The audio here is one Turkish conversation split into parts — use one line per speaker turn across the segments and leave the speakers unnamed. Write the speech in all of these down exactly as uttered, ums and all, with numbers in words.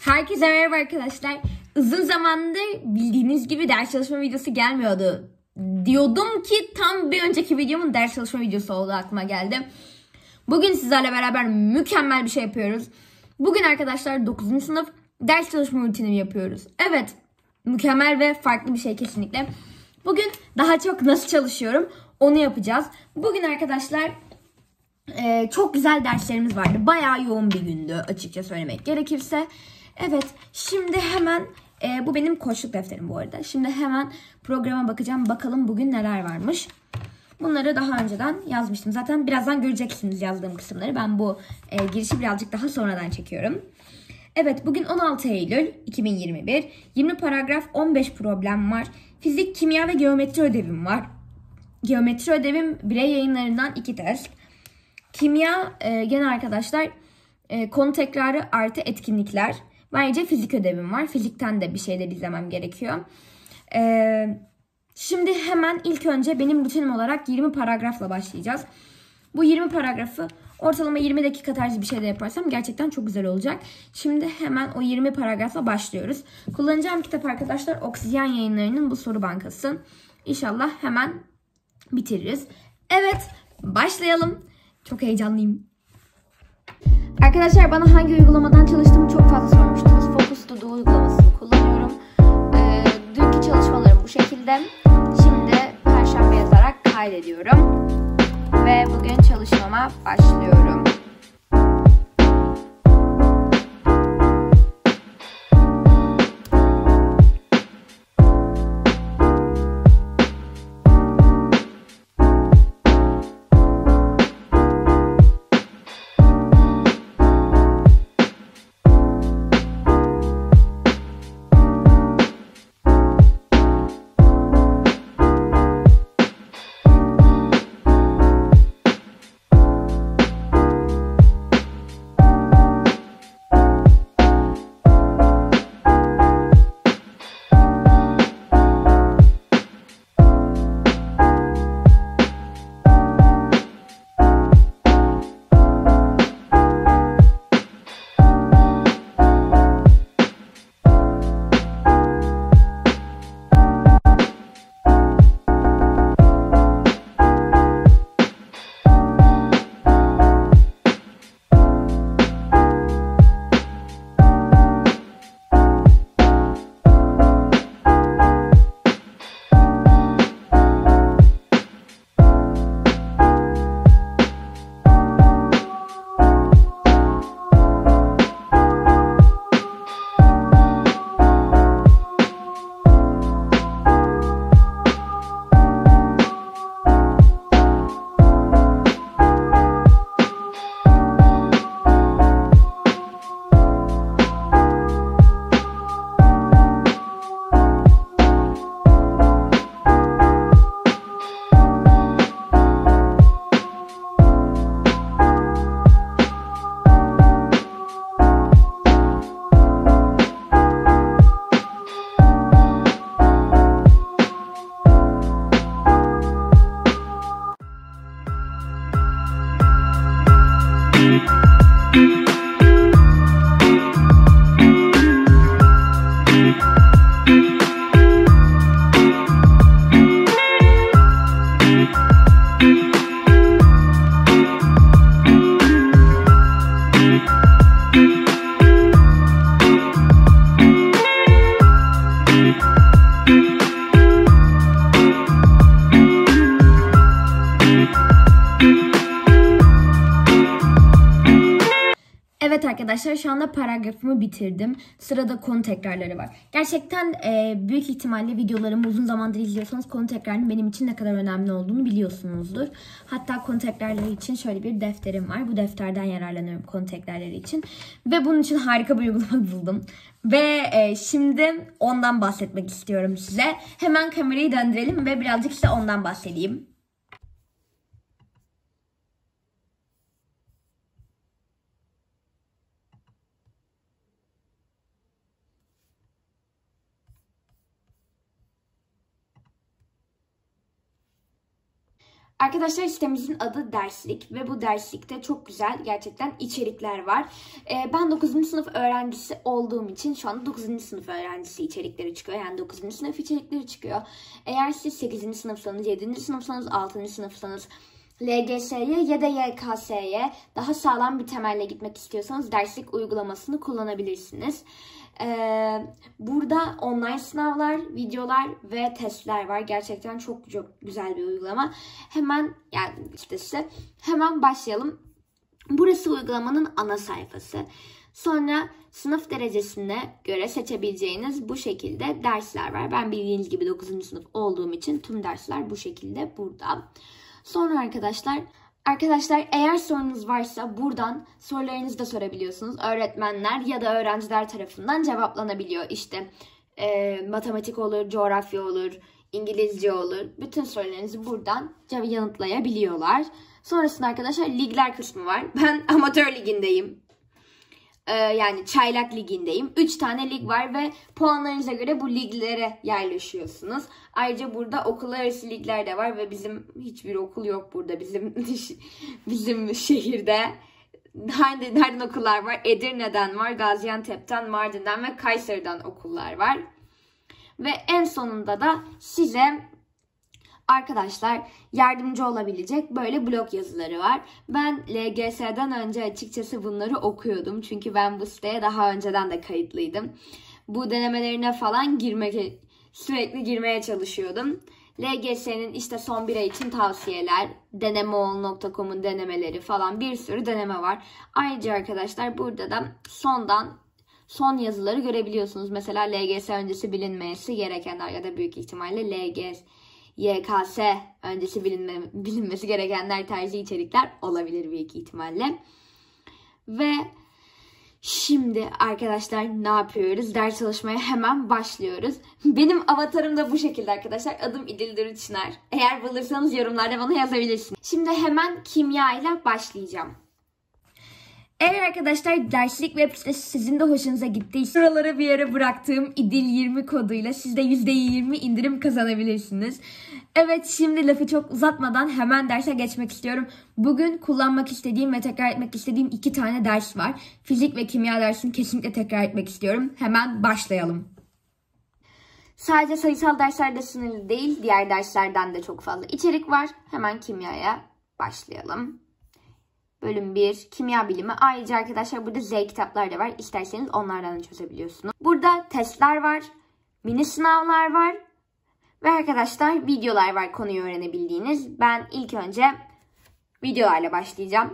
Herkese merhaba arkadaşlar. Uzun zamandır bildiğiniz gibi ders çalışma videosu gelmiyordu. Diyordum ki tam bir önceki videomun ders çalışma videosu oldu, aklıma geldi. Bugün sizlerle beraber mükemmel bir şey yapıyoruz. Bugün arkadaşlar dokuzuncu sınıf ders çalışma rutinimi yapıyoruz. Evet, mükemmel ve farklı bir şey kesinlikle. Bugün daha çok nasıl çalışıyorum onu yapacağız. Bugün arkadaşlar Ee, çok güzel derslerimiz vardı. Bayağı yoğun bir gündü açıkça söylemek gerekirse. Evet, şimdi hemen e, bu benim koçluk defterim bu arada. Şimdi hemen programa bakacağım. Bakalım bugün neler varmış. Bunları daha önceden yazmıştım. Zaten birazdan göreceksiniz yazdığım kısımları. Ben bu e, girişi birazcık daha sonradan çekiyorum. Evet, bugün on altı Eylül iki bin yirmi bir. yirmi paragraf, on beş problem var. Fizik, kimya ve geometri ödevim var. Geometri ödevim Birey Yayınlarından iki test. Kimya e, gene arkadaşlar e, konu tekrarı artı etkinlikler. Ayrıca fizik ödevim var. Fizikten de bir şeyler izlemem gerekiyor. E, şimdi hemen ilk önce benim rutinim olarak yirmi paragrafla başlayacağız. Bu yirmi paragrafı ortalama yirmi dakika tarzı bir şey de yaparsam gerçekten çok güzel olacak. Şimdi hemen o yirmi paragrafla başlıyoruz. Kullanacağım kitap arkadaşlar Oksijen Yayınları'nın bu soru bankası. İnşallah hemen bitiririz. Evet, başlayalım. Çok heyecanlıyım. Arkadaşlar bana hangi uygulamadan çalıştığımı çok fazla sormuştunuz. Focus To Do uygulamasını kullanıyorum. Ee, dünkü çalışmalarım bu şekilde. Şimdi Perşembe yazarak kaydediyorum. Ve bugün çalışmama başlıyorum. Evet arkadaşlar, şu anda paragrafımı bitirdim. Sırada konu tekrarları var. Gerçekten e, büyük ihtimalle videolarımı uzun zamandır izliyorsanız konu tekrarının benim için ne kadar önemli olduğunu biliyorsunuzdur. Hatta konu tekrarları için şöyle bir defterim var. Bu defterden yararlanıyorum konu tekrarları için. Ve bunun için harika bir uygulama buldum. Ve e, şimdi ondan bahsetmek istiyorum size. Hemen kamerayı döndürelim ve birazcık size ondan bahsedeyim. Arkadaşlar sitemizin adı Derslik ve bu derslikte çok güzel gerçekten içerikler var. Ee, ben dokuzuncu sınıf öğrencisi olduğum için şu anda dokuzuncu sınıf öğrencisi içerikleri çıkıyor. Yani dokuzuncu sınıf içerikleri çıkıyor. Eğer siz sekizinci sınıfsanız, yedinci sınıfsanız, altıncı sınıfsanız, L G S'ye ya da Y K S'ye daha sağlam bir temelle gitmek istiyorsanız Derslik uygulamasını kullanabilirsiniz. Ee, burada online sınavlar, videolar ve testler var. Gerçekten çok çok güzel bir uygulama. Hemen yani sitesi. Hemen başlayalım. Burası uygulamanın ana sayfası. Sonra sınıf derecesine göre seçebileceğiniz bu şekilde dersler var. Ben bildiğiniz gibi dokuzuncu sınıf olduğum için tüm dersler bu şekilde burada. Sonra arkadaşlar, arkadaşlar eğer sorunuz varsa buradan sorularınızı da sorabiliyorsunuz. Öğretmenler ya da öğrenciler tarafından cevaplanabiliyor. İşte e, matematik olur, coğrafya olur, İngilizce olur. Bütün sorularınızı buradan yanıtlayabiliyorlar. Sonrasında arkadaşlar ligler kısmı var. Ben amatör ligindeyim. Ee, yani çaylak ligindeyim. üç tane lig var ve puanlarınıza göre bu liglere yerleşiyorsunuz. Ayrıca burada okullar arası ligler de var ve bizim hiçbir okul yok burada. Bizim bizim şehirde nereden okullar var? Edirne'den var, Gaziantep'ten, Mardin'den ve Kayseri'den okullar var. Ve en sonunda da size arkadaşlar yardımcı olabilecek böyle blog yazıları var. Ben L G S'den önce açıkçası bunları okuyordum. Çünkü ben bu siteye daha önceden de kayıtlıydım. Bu denemelerine falan girmek, sürekli girmeye çalışıyordum. L G S'nin işte son bir ay için tavsiyeler, denemeol nokta com'un denemeleri falan bir sürü deneme var. Ayrıca arkadaşlar burada da sondan son yazıları görebiliyorsunuz. Mesela L G S öncesi bilinmesi gerekenler ya da büyük ihtimalle L G S Y K S öncesi bilinme, bilinmesi gerekenler tarzı içerikler olabilir büyük ihtimalle. Ve şimdi arkadaşlar ne yapıyoruz? Ders çalışmaya hemen başlıyoruz. Benim avatarım da bu şekilde arkadaşlar. Adım İdil Duru Çınar. Eğer bulursanız yorumlarda bana yazabilirsiniz. Şimdi hemen kimya ile başlayacağım. Eğer arkadaşlar Derslik web sitesi sizin de hoşunuza gittiyse şuralara bir yere bıraktığım İdil yirmi koduyla siz de yüzde yirmi indirim kazanabilirsiniz. Evet, şimdi lafı çok uzatmadan hemen derse geçmek istiyorum. Bugün kullanmak istediğim ve tekrar etmek istediğim iki tane ders var. Fizik ve kimya dersini kesinlikle tekrar etmek istiyorum. Hemen başlayalım. Sadece sayısal derslerde sınırlı değil, diğer derslerden de çok fazla içerik var. Hemen kimyaya başlayalım. Bölüm bir kimya bilimi. Ayrıca arkadaşlar burada Z kitaplar da var. İsterseniz onlardan da çözebiliyorsunuz. Burada testler var. Mini sınavlar var. Ve arkadaşlar videolar var konuyu öğrenebildiğiniz. Ben ilk önce videolarla başlayacağım.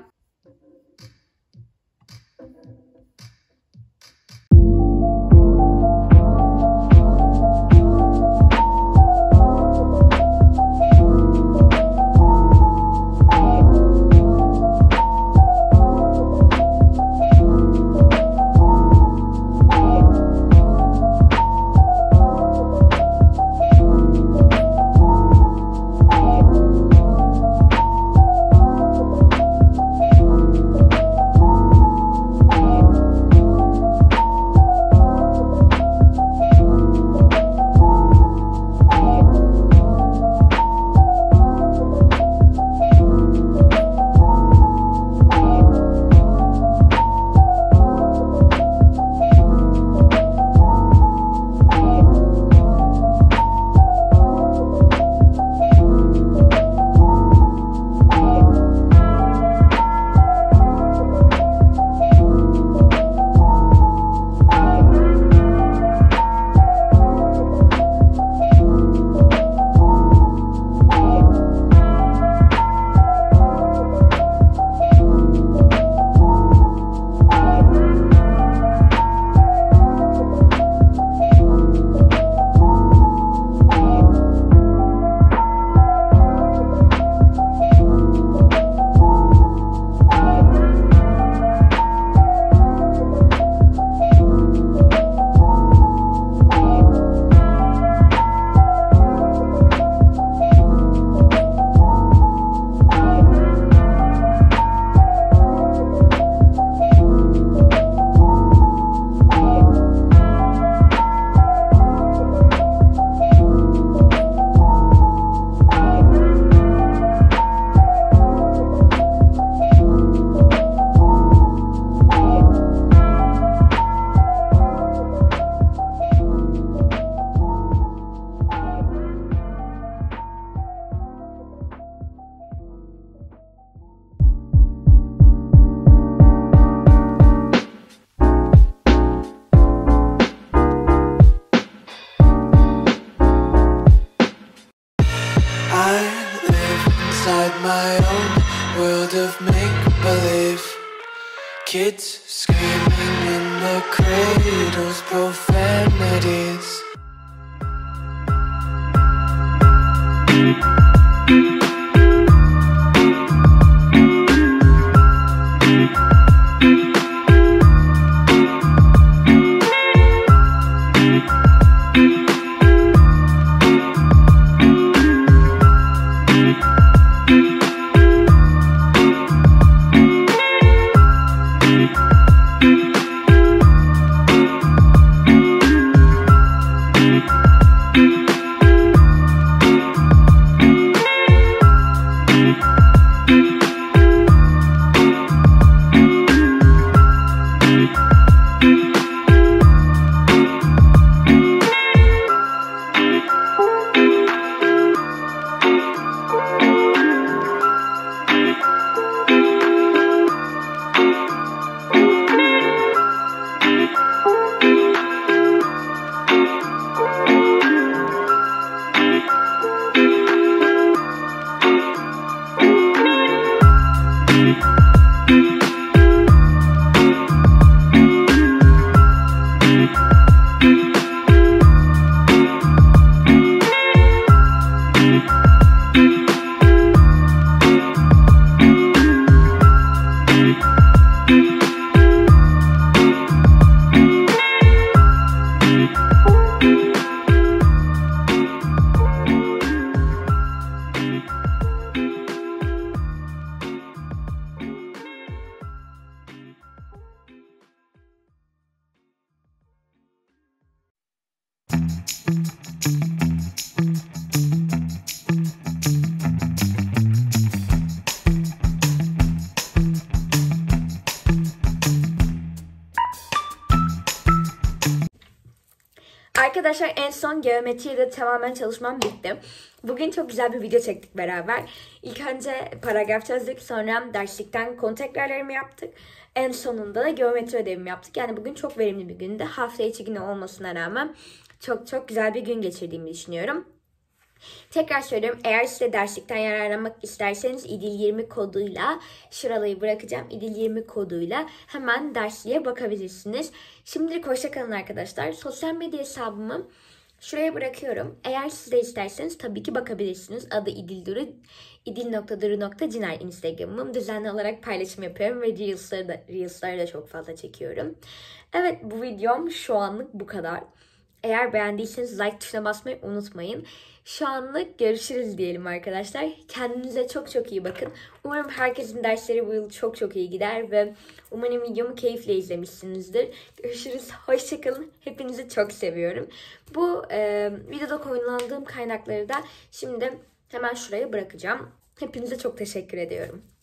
my own world of make-believe. Kids screaming in the cradles, profanities.
Arkadaşlar en son geometriyle tamamen çalışmam bitti. Bugün çok güzel bir video çektik beraber. İlk önce paragraf çözdük, sonra derslikten konu tekrarlarımı yaptık. En sonunda da geometri ödevimi yaptık. Yani bugün çok verimli bir gündü. Hafta içi günü olmasına rağmen çok çok güzel bir gün geçirdiğimi düşünüyorum. Tekrar söylüyorum, eğer size derslikten yararlanmak isterseniz İdil yirmi koduyla, şuralayı bırakacağım, İdil yirmi koduyla hemen dersliğe bakabilirsiniz. Şimdilik hoşça kalın arkadaşlar. Sosyal medya hesabımı şuraya bırakıyorum. Eğer siz de isterseniz tabii ki bakabilirsiniz. Adı İdil Duru, idil nokta duru nokta ciner Instagram'ım. Düzenli olarak paylaşım yapıyorum ve Reels'ları da, Reels'ları da çok fazla çekiyorum. Evet, bu videom şu anlık bu kadar. Eğer beğendiyseniz like tuşuna basmayı unutmayın. Şu anlık görüşürüz diyelim arkadaşlar. Kendinize çok çok iyi bakın. Umarım herkesin dersleri bu yıl çok çok iyi gider ve umarım videomu keyifle izlemişsinizdir. Görüşürüz. Hoşça kalın. Hepinizi çok seviyorum. Bu e, videoda kullandığım kaynakları da şimdi hemen şuraya bırakacağım. Hepinize çok teşekkür ediyorum.